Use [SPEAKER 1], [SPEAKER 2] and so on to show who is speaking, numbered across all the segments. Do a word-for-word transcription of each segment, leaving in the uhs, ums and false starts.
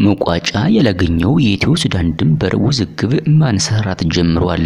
[SPEAKER 1] መቋጫ ያላገኘው የኢትዮ ሱዳን ድንበር ውዝግብ ማንሰራራት ጀምሯል።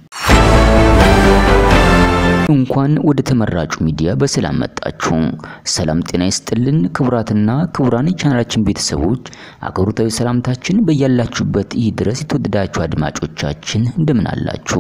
[SPEAKER 1] እንኳን ወደ ተመራጩ ሚዲያ በሰላም መጣችሁ። ሰላም ጤና ይስጥልን ክቡራትና ክቡራን ቻናላችን ቤተሰቦች፣ አገሩታዊ ሰላምታችን በያላችሁበት ይድረስ። የተወደዳችሁ አድማጮቻችን እንደምን አላችሁ?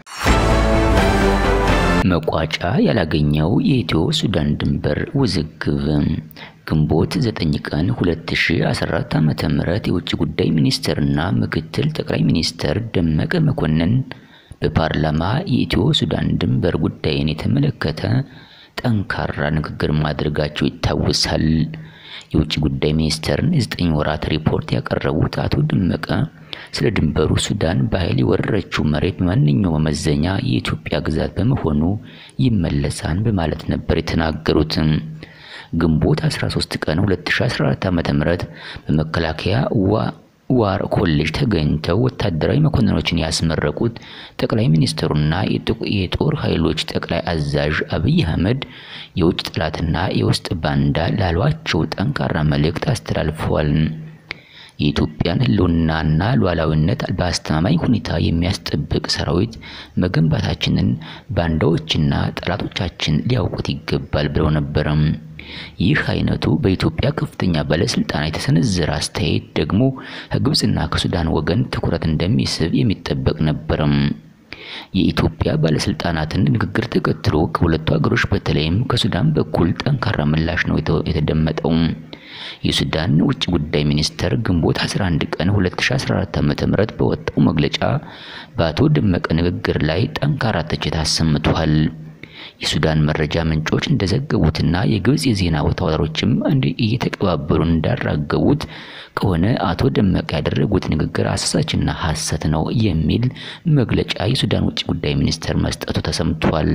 [SPEAKER 1] መቋጫ ያላገኘው የኢትዮ ሱዳን ድንበር ውዝግብ ግንቦት ዘጠኝ ቀን ሁለት ሺህ አስራ አራት ዓመተ ምህረት የውጭ ጉዳይ ሚኒስትርና ምክትል ጠቅላይ ሚኒስትር ደመቀ መኮንን በፓርላማ የኢትዮ ሱዳን ድንበር ጉዳይን የተመለከተ ጠንካራ ንግግር ማድረጋቸው ይታወሳል። የውጭ ጉዳይ ሚኒስትርን የዘጠኝ ወራት ሪፖርት ያቀረቡት አቶ ደመቀ ስለ ድንበሩ ሱዳን በኃይል የወረረችው መሬት በማንኛውም መመዘኛ የኢትዮጵያ ግዛት በመሆኑ ይመለሳል በማለት ነበር የተናገሩት። ግንቦት አስራ ሶስት ቀን ሁለት ሺህ አስራ አራት ዓመተ ምህረት በመከላከያ ዋር ኮሌጅ ተገኝተው ወታደራዊ መኮንኖችን ያስመረቁት ጠቅላይ ሚኒስትሩና የጦር ኃይሎች ጠቅላይ አዛዥ አብይ አህመድ የውጭ ጥላትና የውስጥ ባንዳ ላሏቸው ጠንካራ መልእክት አስተላልፈዋል። የኢትዮጵያን ህልውናና ሉዓላዊነት በአስተማማኝ ሁኔታ የሚያስጠብቅ ሰራዊት መገንባታችንን ባንዳዎችና ጠላቶቻችን ሊያውቁት ይገባል ብለው ነበር። ይህ አይነቱ በኢትዮጵያ ከፍተኛ ባለስልጣናት የተሰነዘረ አስተያየት ደግሞ ከግብጽና ከሱዳን ወገን ትኩረት እንደሚስብ የሚጠበቅ ነበር። የኢትዮጵያ ባለስልጣናትን ንግግር ተከትሎ ከሁለቱ ሀገሮች በተለይም ከሱዳን በኩል ጠንካራ ምላሽ ነው የተደመጠው። የሱዳን ውጭ ጉዳይ ሚኒስትር ግንቦት አስራ አንድ ቀን ሁለት ሺህ አስራ አራት ዓመተ ምህረት በወጣው መግለጫ በአቶ ደመቀ ንግግር ላይ ጠንካራ ትችት አሰምቷል። የሱዳን መረጃ ምንጮች እንደዘገቡትና የግብጽ የዜና አውታሮችም እንደ እየተቀባበሉ እንዳራገቡት ከሆነ አቶ ደመቀ ያደረጉት ንግግር አሳሳችና ሐሰት ነው የሚል መግለጫ የሱዳን ውጭ ጉዳይ ሚኒስትር መስጠቱ ተሰምቷል።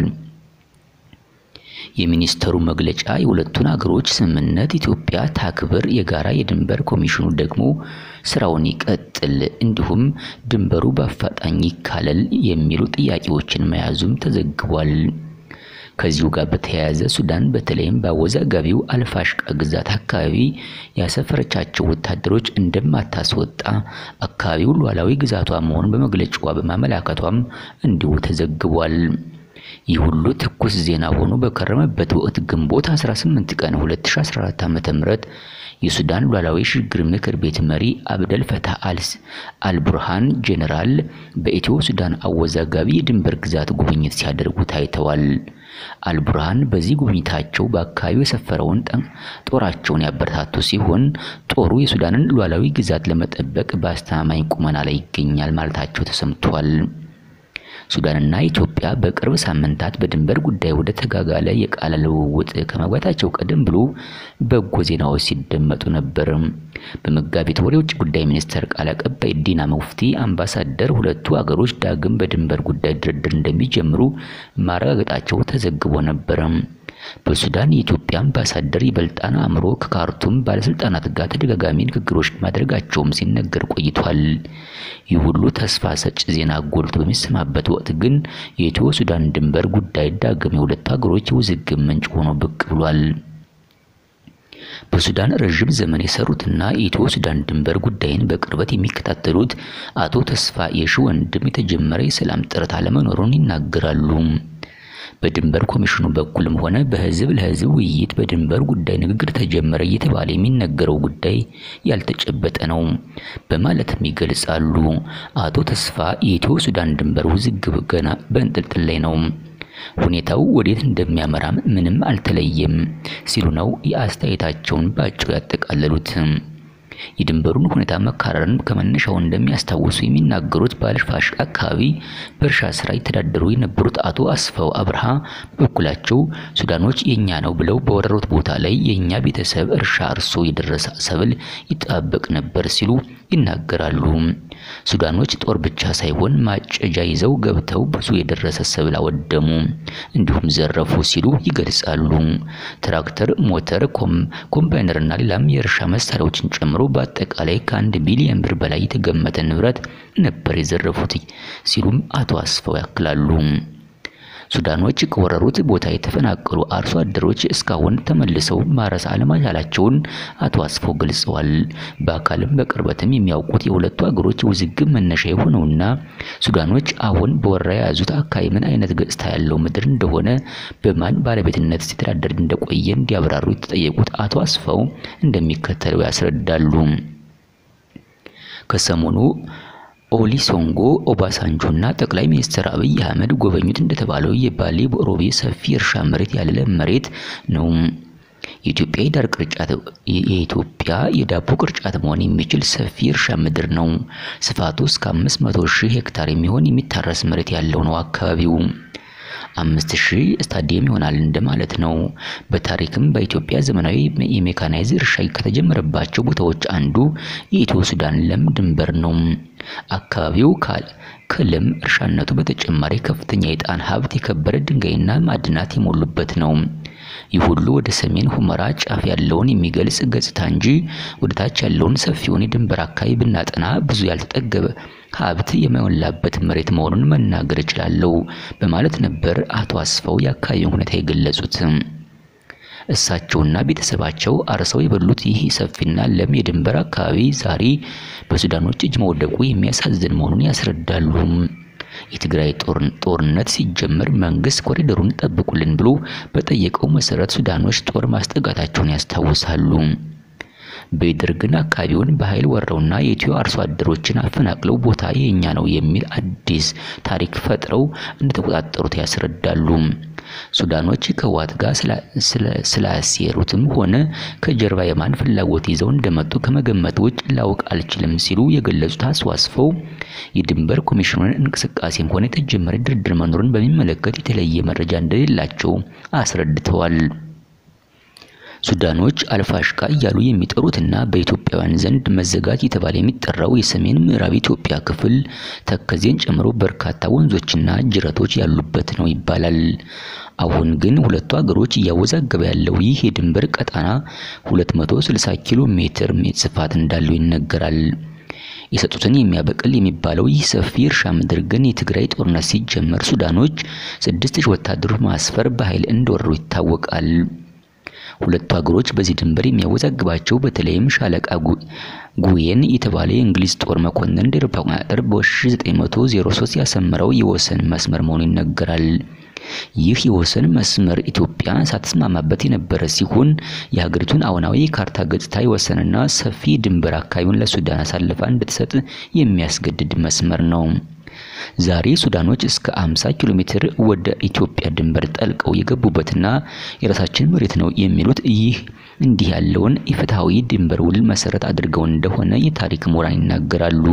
[SPEAKER 1] የሚኒስተሩ መግለጫ የሁለቱን ሀገሮች ስምምነት ኢትዮጵያ ታክብር፣ የጋራ የድንበር ኮሚሽኑ ደግሞ ስራውን ይቀጥል፣ እንዲሁም ድንበሩ በአፋጣኝ ይካለል የሚሉ ጥያቄዎችን መያዙም ተዘግቧል። ከዚሁ ጋር በተያያዘ ሱዳን በተለይም በአወዛጋቢው አልፋሽቃ ግዛት አካባቢ ያሰፈረቻቸው ወታደሮች እንደማታስወጣ አካባቢው ሉዓላዊ ግዛቷ መሆኑን በመግለጫዋ በማመላከቷም እንዲሁ ተዘግቧል። ይህ ሁሉ ትኩስ ዜና ሆኖ በከረመበት ወቅት ግንቦት አስራ ስምንት ቀን ሁለት ሺህ አስራ አራት ዓመተ ምህረት የሱዳን ሉዓላዊ ሽግግር ምክር ቤት መሪ አብደል ፈታህ አልቡርሃን ጄኔራል በኢትዮ ሱዳን አወዛጋቢ የድንበር ግዛት ጉብኝት ሲያደርጉ ታይተዋል። አልቡርሃን በዚህ ጉብኝታቸው በአካባቢው የሰፈረውን ጦራቸውን ያበረታቱ ሲሆን ጦሩ የሱዳንን ሉዓላዊ ግዛት ለመጠበቅ በአስተማማኝ ቁመና ላይ ይገኛል ማለታቸው ተሰምቷል። ሱዳንና ኢትዮጵያ በቅርብ ሳምንታት በድንበር ጉዳይ ወደ ተጋጋለ የቃል ልውውጥ ከመግባታቸው ቀደም ብሎ በጎ ዜናዎች ሲደመጡ ነበር። በመጋቢት ወር የውጭ ጉዳይ ሚኒስትር ቃል አቀባይ ዲና ሙፍቲ አምባሳደር ሁለቱ ሀገሮች ዳግም በድንበር ጉዳይ ድርድር እንደሚጀምሩ ማረጋገጣቸው ተዘግቦ ነበር። በሱዳን የኢትዮጵያ አምባሳደር ይበልጣን አምሮ ከካርቱም ባለስልጣናት ጋር ተደጋጋሚ ንግግሮች ማድረጋቸውም ሲነገር ቆይቷል። ይህ ሁሉ ተስፋ ሰጭ ዜና ጎልቶ በሚሰማበት ወቅት ግን የኢትዮ ሱዳን ድንበር ጉዳይ ዳግም የሁለቱ ሀገሮች ውዝግብ ምንጭ ሆኖ ብቅ ብሏል። በሱዳን ረጅም ዘመን የሰሩትና የኢትዮ ሱዳን ድንበር ጉዳይን በቅርበት የሚከታተሉት አቶ ተስፋ የሺወንድም የተጀመረ የሰላም ጥረት አለመኖሩን ይናገራሉ። በድንበር ኮሚሽኑ በኩልም ሆነ በህዝብ ለህዝብ ውይይት በድንበር ጉዳይ ንግግር ተጀመረ እየተባለ የሚነገረው ጉዳይ ያልተጨበጠ ነው በማለትም ይገልጻሉ። አቶ ተስፋ የኢትዮ ሱዳን ድንበር ውዝግብ ገና በእንጥልጥል ላይ ነው፣ ሁኔታው ወዴት እንደሚያመራም ምንም አልተለየም ሲሉ ነው የአስተያየታቸውን ባጭሩ ያጠቃለሉት። የድንበሩን ሁኔታ መካረርን ከመነሻው እንደሚያስታውሱ የሚናገሩት በአልፋሽቃ አካባቢ በእርሻ ስራ የተዳደሩ የነበሩት አቶ አስፋው አብርሃ በኩላቸው ሱዳኖች የኛ ነው ብለው በወረሩት ቦታ ላይ የኛ ቤተሰብ እርሻ አርሶ የደረሰ ሰብል ይጣበቅ ነበር ሲሉ ይናገራሉ። ሱዳኖች ጦር ብቻ ሳይሆን ማጨጃ ይዘው ገብተው ብዙ የደረሰ ሰብል አወደሙ እንዲሁም ዘረፉ ሲሉ ይገልጻሉ። ትራክተር፣ ሞተር፣ ኮምባይነርና ሌላም የእርሻ መሳሪያዎችን ጨምሮ በአጠቃላይ ከአንድ ቢሊዮን ብር በላይ የተገመተ ንብረት ነበር የዘረፉት ሲሉም አቶ አስፋው ያክላሉ። ሱዳኖች ከወረሩት ቦታ የተፈናቀሉ አርሶ አደሮች እስካሁን ተመልሰው ማረስ አለመቻላቸውን አቶ አስፋው ገልጸዋል። በአካልም በቅርበትም የሚያውቁት የሁለቱ አገሮች ውዝግብ መነሻ የሆነውና ሱዳኖች አሁን በወረራ የያዙት አካባቢ ምን አይነት ገጽታ ያለው ምድር እንደሆነ በማን ባለቤትነት ሲተዳደር እንደቆየ እንዲያብራሩ የተጠየቁት አቶ አስፋው እንደሚከተለው ያስረዳሉ። ከሰሞኑ ኦሊሶንጎ ኦባሳንጆና ጠቅላይ ሚኒስትር አብይ አህመድ ጎበኙት እንደተባለው የባሌ ሮቤ ሰፊ እርሻ መሬት ያለ መሬት ነው። የኢትዮጵያ የዳር ቅርጫት የኢትዮጵያ የዳቦ ቅርጫት መሆን የሚችል ሰፊ እርሻ ምድር ነው። ስፋቱ እስከ አምስት መቶ ሺህ ሄክታር የሚሆን የሚታረስ መሬት ያለው ነው። አካባቢው አምስት ሺህ ስታዲየም ይሆናል እንደማለት ነው። በታሪክም በኢትዮጵያ ዘመናዊ የሜካናይዝ እርሻ ከተጀመረባቸው ቦታዎች አንዱ የኢትዮ ሱዳን ለም ድንበር ነው። አካባቢው ከለም እርሻነቱ በተጨማሪ ከፍተኛ የጣን ሀብት የከበረ ድንጋይና ማዕድናት የሞሉበት ነው። ይህ ሁሉ ወደ ሰሜን ሁመራ ጫፍ ያለውን የሚገልጽ ገጽታ እንጂ ወደ ታች ያለውን ሰፊውን የድንበር አካባቢ ብናጠና ብዙ ያልተጠገበ ሀብት የሞላበት መሬት መሆኑን መናገር እችላለሁ በማለት ነበር አቶ አስፋው የአካባቢውን ሁኔታ የገለጹት። እሳቸውና ቤተሰባቸው አርሰው የበሉት ይህ ሰፊና ለም የድንበር አካባቢ ዛሬ በሱዳኖች እጅ መውደቁ የሚያሳዝን መሆኑን ያስረዳሉ። የትግራይ ጦርነት ሲጀመር መንግስት ኮሪደሩን ጠብቁልን ብሎ በጠየቀው መሰረት ሱዳኖች ጦር ማስጠጋታቸውን ያስታውሳሉ። በደርግና አካባቢውን በኃይል ወረውና የኢትዮ አርሶ አደሮችን አፈናቅለው ቦታ የኛ ነው የሚል አዲስ ታሪክ ፈጥረው እንደተቆጣጠሩት ያስረዳሉ። ሱዳኖች ከዋት ጋር ስላሴሩትም ሆነ ከጀርባ የማን ፍላጎት ይዘው እንደመጡ ከመገመት ውጭ ላውቅ አልችልም ሲሉ የገለጹት አስዋስፈው የድንበር ኮሚሽኑን እንቅስቃሴም ሆነ የተጀመረ ድርድር መኖሩን በሚመለከት የተለየ መረጃ እንደሌላቸው አስረድተዋል። ሱዳኖች አልፋሽካ እያሉ የሚጠሩትና በኢትዮጵያውያን ዘንድ መዘጋት የተባለ የሚጠራው የሰሜን ምዕራብ ኢትዮጵያ ክፍል ተከዜን ጨምሮ በርካታ ወንዞችና ጅረቶች ያሉበት ነው ይባላል። አሁን ግን ሁለቱ ሀገሮች እያወዛገበ ያለው ይህ የድንበር ቀጣና ሁለት መቶ ስልሳ ኪሎ ሜትር ስፋት እንዳለው ይነገራል። የሰጡትን የሚያበቅል የሚባለው ይህ ሰፊ እርሻ ምድር ግን የትግራይ ጦርነት ሲጀመር ሱዳኖች ስድስት ሺህ ወታደሮች ማስፈር በኃይል እንደወሩ ይታወቃል። ሁለቱ ሀገሮች በዚህ ድንበር የሚያወዛግባቸው በተለይም ሻለቃ ጉዌን የተባለ የእንግሊዝ ጦር መኮንን እንደርፓውያን በ1903 ያሰመረው የወሰን መስመር መሆኑ ይነገራል። ይህ የወሰን መስመር ኢትዮጵያ ሳትስማማበት የነበረ ሲሆን የሀገሪቱን አሁናዊ ካርታ ገጽታ የወሰንና ሰፊ ድንበር አካባቢውን ለሱዳን አሳልፋ እንድትሰጥ የሚያስገድድ መስመር ነው። ዛሬ ሱዳኖች እስከ አምሳ ኪሎ ሜትር ወደ ኢትዮጵያ ድንበር ጠልቀው የገቡበትና የራሳችን መሬት ነው የሚሉት ይህ እንዲህ ያለውን ኢፍትሃዊ ድንበር ውል መሰረት አድርገው እንደሆነ የታሪክ ምሁራን ይናገራሉ።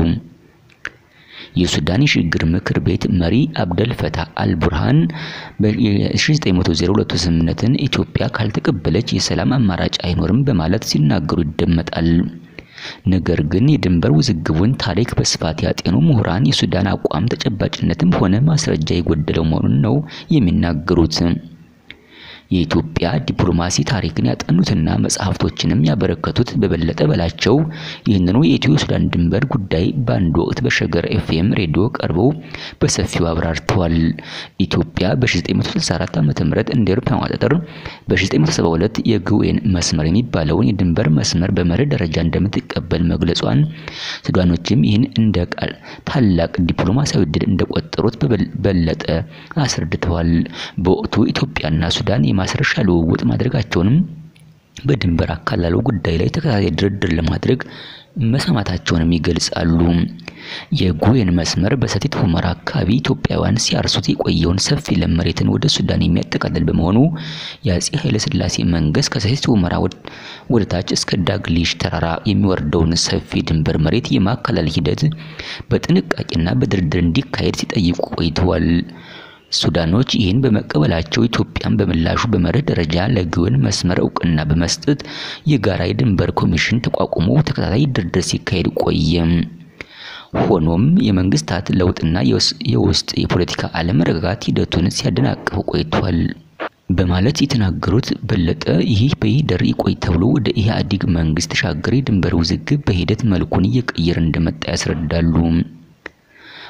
[SPEAKER 1] የሱዳን የሽግግር ምክር ቤት መሪ አብደል ፈታህ አልቡርሃን በ1902 ስምምነትን ኢትዮጵያ ካልተቀበለች የሰላም አማራጭ አይኖርም በማለት ሲናገሩ ይደመጣል። ነገር ግን የድንበር ውዝግቡን ታሪክ በስፋት ያጤኑ ምሁራን የሱዳን አቋም ተጨባጭነትም ሆነ ማስረጃ የጎደለው መሆኑን ነው የሚናገሩት። የኢትዮጵያ ዲፕሎማሲ ታሪክን ያጠኑትና መጽሐፍቶችንም ያበረከቱት በበለጠ በላቸው ይህንኑ የኢትዮ ሱዳን ድንበር ጉዳይ በአንድ ወቅት በሸገር ኤፍኤም ሬዲዮ ቀርበው በሰፊው አብራርተዋል። ኢትዮጵያ በ1964 ዓመተ ምህረት እንደ አውሮፓውያን አቆጣጠር በ1972 የጉዌን መስመር የሚባለውን የድንበር መስመር በመርህ ደረጃ እንደምትቀበል መግለጿን ሱዳኖችም ይህን እንደ ቃል ታላቅ ዲፕሎማሲያዊ ድል እንደቆጠሩት በበለጠ አስረድተዋል። በወቅቱ ኢትዮጵያና ሱዳን ማስረሻ ልውውጥ ማድረጋቸውንም በድንበር አካላሉ ጉዳይ ላይ ተከታታይ ድርድር ለማድረግ መስማማታቸውንም ይገልጻሉ። የጉዌን መስመር በሰቲት ሁመራ አካባቢ ኢትዮጵያውያን ሲያርሱት የቆየውን ሰፊ ለም መሬትን ወደ ሱዳን የሚያጠቃልል በመሆኑ የአፄ ኃይለ ሥላሴ መንግስት ከሰቲት ሁመራ ወደ ታች እስከ ዳግሊሽ ተራራ የሚወርደውን ሰፊ ድንበር መሬት የማካለል ሂደት በጥንቃቄና በድርድር እንዲካሄድ ሲጠይቁ ቆይተዋል። ሱዳኖች ይህን በመቀበላቸው ኢትዮጵያን በምላሹ በመርህ ደረጃ ለጉዌን መስመር እውቅና በመስጠት የጋራ የድንበር ኮሚሽን ተቋቁሞ ተከታታይ ድርድር ሲካሄድ ቆየ። ሆኖም የመንግስታት ለውጥና የውስጥ የፖለቲካ አለመረጋጋት ሂደቱን ሲያደናቅፉ ቆይቷል በማለት የተናገሩት በለጠ ይህ በሂደር ይቆይ ተብሎ ወደ ኢህአዴግ መንግስት ተሻገረ የድንበር ውዝግብ በሂደት መልኩን እየቀየረ እንደመጣ ያስረዳሉ።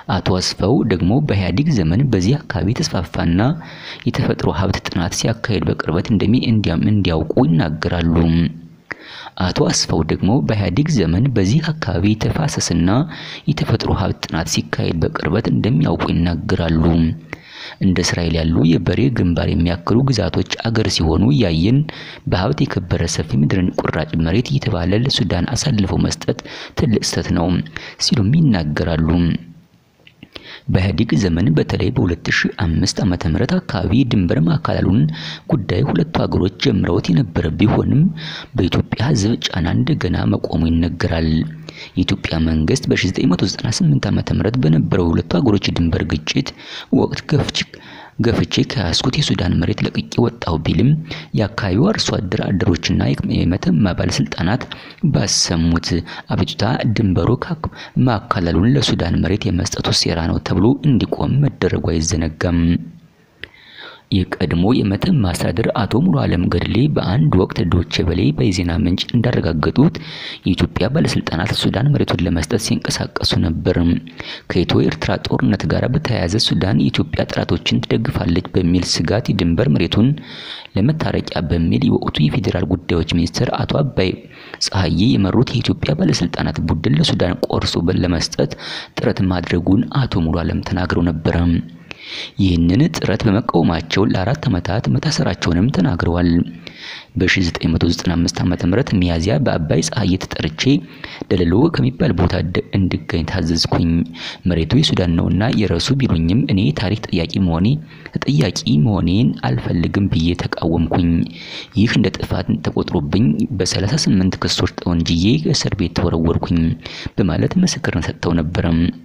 [SPEAKER 1] አቶ አስፋው ደግሞ በኢህአዴግ ዘመን በዚህ አካባቢ ተስፋፋና የተፈጥሮ ሀብት ጥናት ሲያካሂድ በቅርበት እንደሚ እንዲያም እንዲያውቁ ይናገራሉ። አቶ አስፋው ደግሞ በኢህአዴግ ዘመን በዚህ አካባቢ ተፋሰስና የተፈጥሮ ሀብት ጥናት ሲካሄድ በቅርበት እንደሚያውቁ ይናገራሉ። እንደ እስራኤል ያሉ የበሬ ግንባር የሚያክሉ ግዛቶች አገር ሲሆኑ ያየን በሀብት የከበረ ሰፊ ምድርን ቁራጭ መሬት እየተባለ ለሱዳን አሳልፎ መስጠት ትልቅ ስህተት ነው ሲሉም ይናገራሉ። በኢህአዴግ ዘመን በተለይ በ2005 ዓመተ ምህረት አካባቢ ድንበር ማካለሉን ጉዳይ ሁለቱ ሀገሮች ጀምረውት የነበረ ቢሆንም በኢትዮጵያ ሕዝብ ጫና እንደገና መቆሙ ይነገራል። የኢትዮጵያ መንግስት በ1998 ዓመተ ምህረት በነበረው ሁለቱ ሀገሮች ድንበር ግጭት ወቅት ገፍች ገፍቼ ከያስኩት የሱዳን መሬት ለቅቄ ወጣው ቢልም የአካባቢው አርሶ አደር አደሮችና የመተማ ባለስልጣናት ባሰሙት አቤቱታ ድንበሩ ማካለሉን ለሱዳን መሬት የመስጠቱ ሴራ ነው ተብሎ እንዲቆም መደረጉ አይዘነጋም። የቀድሞ የመተማ አስተዳደር አቶ ሙሉ ዓለም ገድሌ በአንድ ወቅት ዶቼ ቬለ በዜና ምንጭ እንዳረጋገጡት የኢትዮጵያ ባለስልጣናት ሱዳን መሬቱን ለመስጠት ሲንቀሳቀሱ ነበር። ከኢትዮ ኤርትራ ጦርነት ጋር በተያያዘ ሱዳን የኢትዮጵያ ጥራቶችን ትደግፋለች በሚል ስጋት የድንበር መሬቱን ለመታረቂያ በሚል የወቅቱ የፌዴራል ጉዳዮች ሚኒስትር አቶ አባይ ፀሐዬ የመሩት የኢትዮጵያ ባለስልጣናት ቡድን ለሱዳን ቆርሶ ለመስጠት ጥረት ማድረጉን አቶ ሙሉ ዓለም ተናግረው ነበር። ይህንን ጥረት በመቃወማቸው ለአራት ዓመታት መታሰራቸውንም ተናግረዋል። በ1995 ዓመተ ምህረት ሚያዚያ በአባይ ፀሐዬ ተጠርቼ ደለሎ ከሚባል ቦታ እንድገኝ ታዘዝኩኝ። መሬቱ የሱዳን ነውና የራሱ ቢሉኝም እኔ ታሪክ ጥያቄ መሆኔ ተጠያቂ መሆኔን አልፈልግም ብዬ ተቃወምኩኝ። ይህ እንደ ጥፋት ተቆጥሮብኝ በ38 ክሶች ተወንጅዬ እስር ቤት ተወረወርኩኝ በማለት ምስክርነት ሰጥተው ነበር።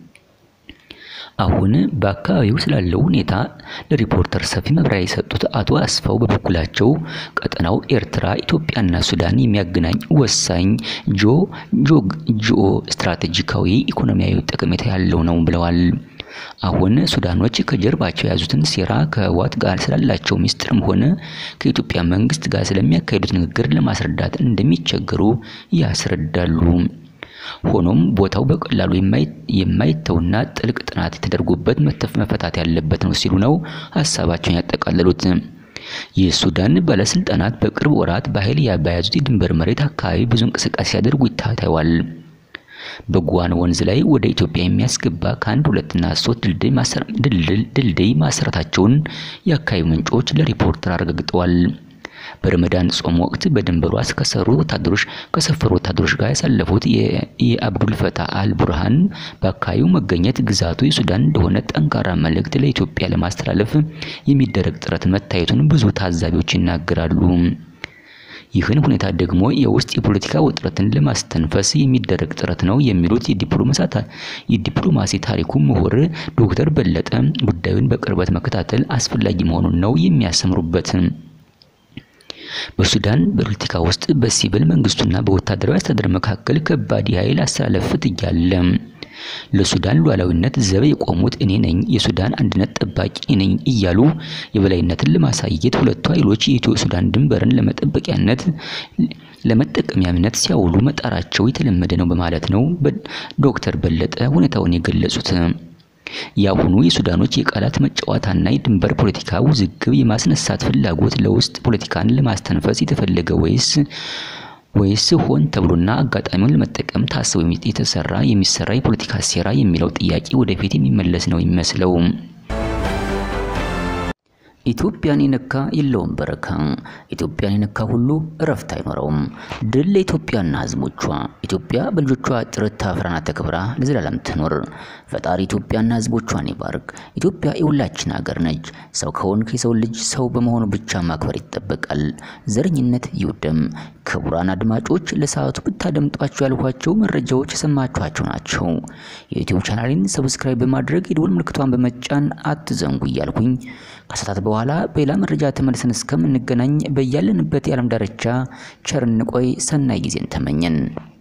[SPEAKER 1] አሁን በአካባቢው ስላለው ሁኔታ ለሪፖርተር ሰፊ ማብራሪያ የሰጡት አቶ አስፋው በበኩላቸው ቀጠናው ኤርትራ፣ ኢትዮጵያና ሱዳን የሚያገናኝ ወሳኝ ጂኦ ጂኦ ስትራቴጂካዊ ኢኮኖሚያዊ ጠቀሜታ ያለው ነው ብለዋል። አሁን ሱዳኖች ከጀርባቸው ያዙትን ሴራ ከህወሓት ጋር ስላላቸው ሚስጥርም ሆነ ከኢትዮጵያ መንግስት ጋር ስለሚያካሂዱት ንግግር ለማስረዳት እንደሚቸገሩ ያስረዳሉ። ሆኖም ቦታው በቀላሉ የማይተውና ጥልቅ ጥናት ተደርጎበት መፈታት ያለበት ነው ሲሉ ነው ሐሳባቸውን ያጠቃለሉት። የሱዳን ባለስልጣናት በቅርብ ወራት በኃይል ያባያዙት የድንበር መሬት አካባቢ ብዙ እንቅስቃሴ ያደርጉ ይታያል። በጓን ወንዝ ላይ ወደ ኢትዮጵያ የሚያስገባ ከአንድ ሁለትና ሶስት ድልድይ ማሰር ድልድይ ማሰራታቸውን የአካባቢው ምንጮች ለሪፖርተር አረጋግጠዋል። በረመዳን ጾም ወቅት በድንበሩ አስከሰሩ ወታደሮች ከሰፈሩ ወታደሮች ጋር ያሳለፉት የአብዱል ፈታህ አልቡርሃን በአካባቢው መገኘት ግዛቱ የሱዳን እንደሆነ ጠንካራ መልእክት ለኢትዮጵያ ለማስተላለፍ የሚደረግ ጥረት መታየቱን ብዙ ታዛቢዎች ይናገራሉ። ይህን ሁኔታ ደግሞ የውስጥ የፖለቲካ ውጥረትን ለማስተንፈስ የሚደረግ ጥረት ነው የሚሉት የዲፕሎማሲ ታሪኩ ምሁር ዶክተር በለጠ ጉዳዩን በቅርበት መከታተል አስፈላጊ መሆኑን ነው የሚያሰምሩበት። በሱዳን ፖለቲካ ውስጥ በሲቪል መንግስቱና በወታደራዊ አስተዳደር መካከል ከባድ ኃይል አስተላለፍ ትያለ። ለሱዳን ሉዓላዊነት ዘብ የቆሙት እኔ ነኝ፣ የሱዳን አንድነት ጠባቂ ነኝ እያሉ የበላይነትን ለማሳየት ሁለቱ ኃይሎች የኢትዮ ሱዳን ድንበርን ለመጠበቂያነት ለመጠቀሚያነት ሲያውሉ መጣራቸው የተለመደ ነው በማለት ነው ዶክተር በለጠ ሁኔታውን የገለጹት። ያሁኑ የሱዳኖች የቃላት መጫወታና የድንበር ፖለቲካ ውዝግብ የማስነሳት ፍላጎት ለውስጥ ፖለቲካን ለማስተንፈስ የተፈለገ ወይስ ወይስ ሆን ተብሎና አጋጣሚውን ለመጠቀም ታስቦ የተሰራ የሚሰራ የፖለቲካ ሴራ የሚለው ጥያቄ ወደፊት የሚመለስ ነው የሚመስለው። ኢትዮጵያን የነካ የለውም በረካ፣ ኢትዮጵያን የነካ ሁሉ እረፍት አይኖረውም። ድል ለኢትዮጵያና ህዝቦቿ። ኢትዮጵያ በልጆቿ ጥረት ታፍራና ተከብራ ለዘላለም ትኖር። ፈጣሪ ኢትዮጵያና ህዝቦቿን ይባርክ። ኢትዮጵያ የሁላችን ሀገር ነች። ሰው ከሆንክ የሰው ልጅ ሰው በመሆኑ ብቻ ማክበር ይጠበቃል። ዘረኝነት ይውደም። ክቡራን አድማጮች ለሰዓቱ ብታደምጧቸው ያልኳቸው መረጃዎች የሰማችኋቸው ናቸው። የዩቲዩብ ቻናሌን ሰብስክራይብ በማድረግ የደወል ምልክቷን በመጫን አትዘንጉ እያልኩኝ ከሰዓታት በኋላ በሌላ መረጃ ተመልሰን እስከምንገናኝ በያለንበት የዓለም ዳርቻ ቸር እንቆይ። ሰናይ ጊዜን ተመኘን።